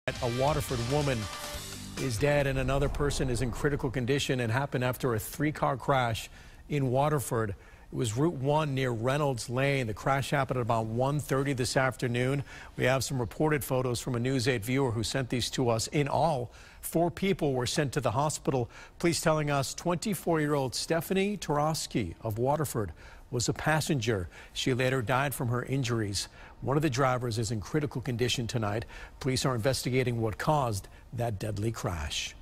A Waterford woman is dead and another person is in critical condition. It happened after a three-car crash in Waterford. It was Route 1 near Reynolds Lane. The crash happened at about 1:30 this afternoon. We have some reported photos from a News 8 viewer who sent these to us. In all, 4 people were sent to the hospital. Police telling us 24-year-old Stephanie Turowski of Waterford was a passenger. She later died from her injuries. One of the drivers is in critical condition tonight. Police are investigating what caused that deadly crash.